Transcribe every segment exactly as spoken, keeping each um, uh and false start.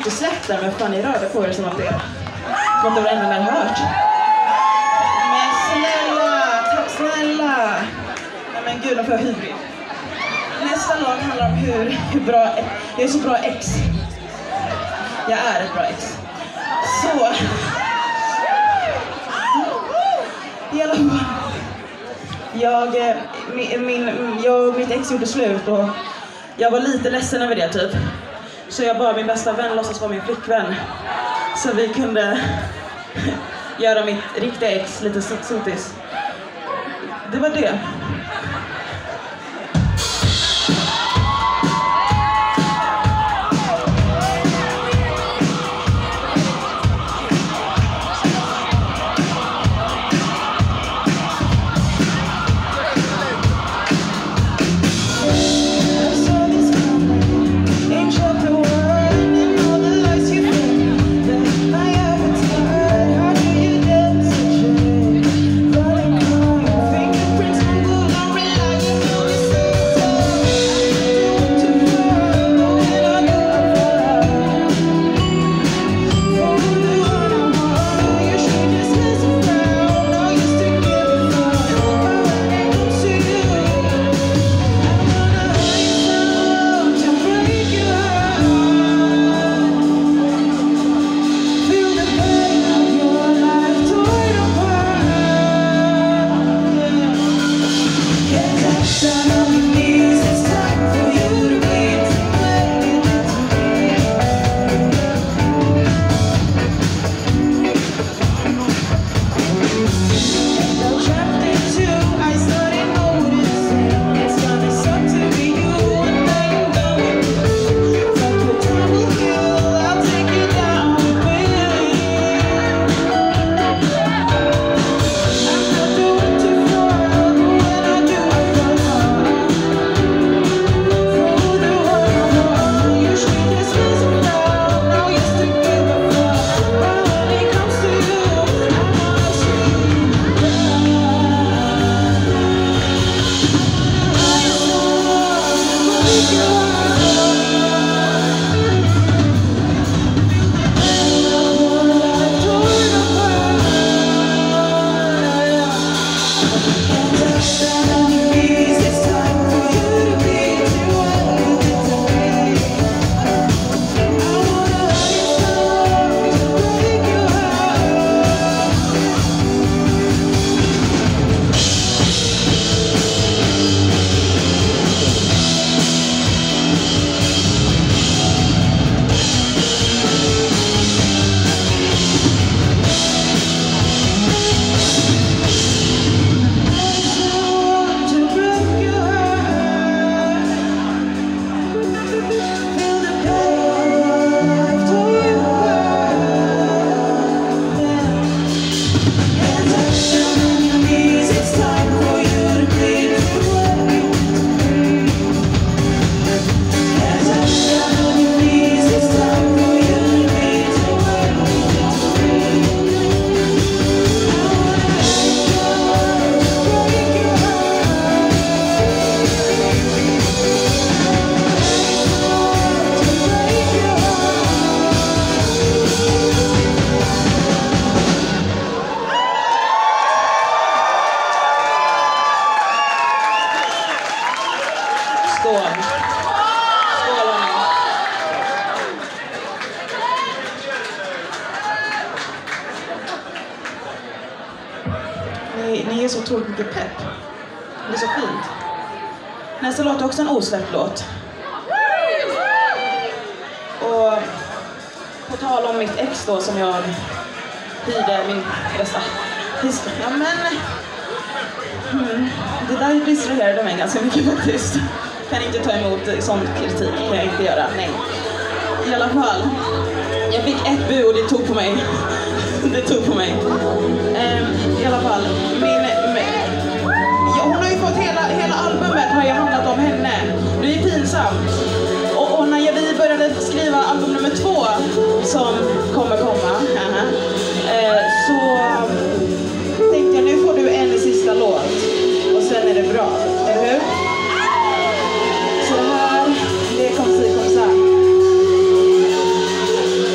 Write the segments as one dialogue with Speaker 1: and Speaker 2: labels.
Speaker 1: inte släppt den, men fan, ni rörde på er som att det som att det var det enda ni hade hört. Men snälla, tack snälla. Nej men gud, de får jag hybrid. Nästa låt handlar om hur, hur bra, jag är så bra ex. Jag är ett bra ex. Så. I alla fall. Jag, min, min, jag och mitt ex gjorde slut och jag var lite ledsen över det typ. Så jag bad min bästa vän låtsas vara min flickvän. Så vi kunde göra mitt riktiga ex lite sotis. Det var det. Ni, ni är så otroligt mycket pepp. Det är så fint. Nästa låt är också en osläppt låt. Och på tal om mitt ex då som jag hyrde min bästa historia. Ja, men mm, det där distraherade mig ganska mycket faktiskt. Kan inte ta emot sån kritik, kan jag inte göra, nej. I alla fall, jag fick ett bu och det tog på mig. Det tog på mig. Um, I alla fall, min, min, ja, hon har ju fått hela, hela albumet har ju handlat om henne. Det är pinsamt. Och, och när vi började skriva album nummer två som kommer komma, uh, så tänkte jag, nu får du en sista låt och sen är det bra, eller hur? Så här, det kommer si, kommer så här.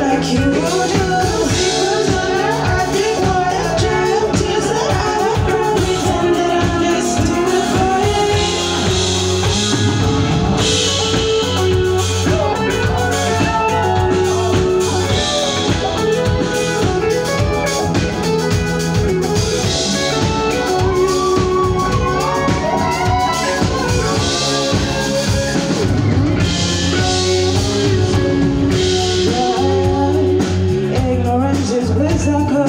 Speaker 1: like you do. Secrets that I think what I dreamt, tears that I have cried, pretend that I'm just doing for ignorance is bliss. I could